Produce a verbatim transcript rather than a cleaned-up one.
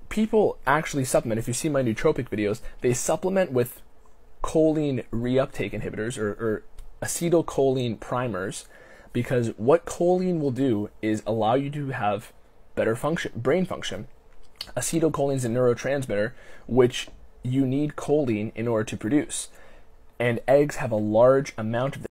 people actually supplement. If you see my nootropic videos, they supplement with choline reuptake inhibitors or, or acetylcholine primers, because what choline will do is allow you to have better function, brain function. Acetylcholine is a neurotransmitter which you need choline in order to produce, and eggs have a large amount of